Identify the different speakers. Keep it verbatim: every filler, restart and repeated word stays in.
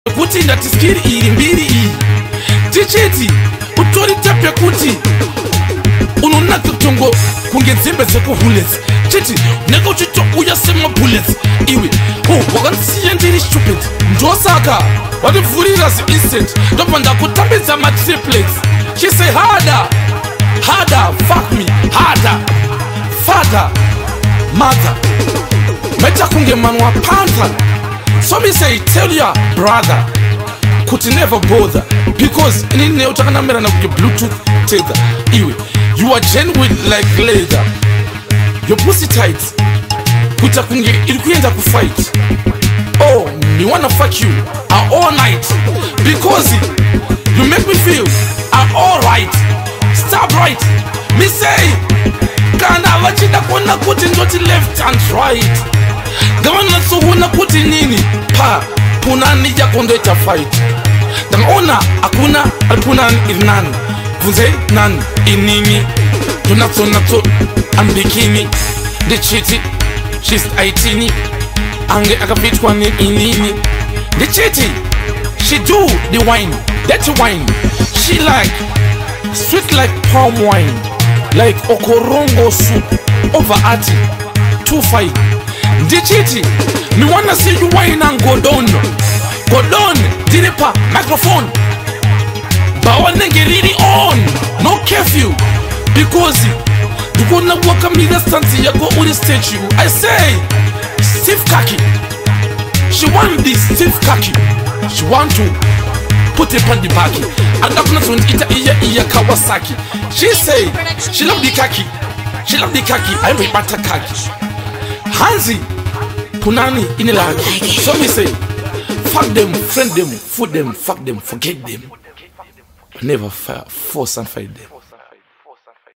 Speaker 1: kuti ndatiskiri iri mbiri iyi tichiti utori tapya kuti unonaka kutongo kunge nzembe dzeko bullets chiti neka uchito uya sema bullets iwe oh wakansiya ndiri stupid ndosaka wativhurira zi instant ndobva ndakutambidza matriplets she say harder harder fuck me harder father mother meta kunge manu wa panther. So me say tell your brother could never bother because in the utakanamera na your Bluetooth tether iwe you are genuine like leather your pussy tight kuta kunge ilikuenda ku fight oh me wanna fuck you uh, all night because you make me feel I'm alright stop right me say kana wachida kona kuti ndoti left and right Gavana suhuna kuti nini pa punani ya kondo ita fight dan ona akuna alpunan irnani vunze nan inini tunato nato ambikini de chiti she's aitini ange akapitwa ni inini de chiti she do the wine that wine she like sweet like palm wine like okorongo soup over ati too fine Dichiti, me wanna see you wine and go down. Go down, dinipa, microphone. But one nigga really on, no curfew. Because you gonna walk a million stunts, you go on the statue. I say, stiff khaki. She want this stiff khaki. She want to put it on the baggy. And I'm not going to eat a iya iya Kawasaki. She say, she love the khaki. She love the khaki. I will butter khaki. Hansi, punani inilagi. So me say, fuck them, friend them, food them, fuck them, forget them. Never force and fight them.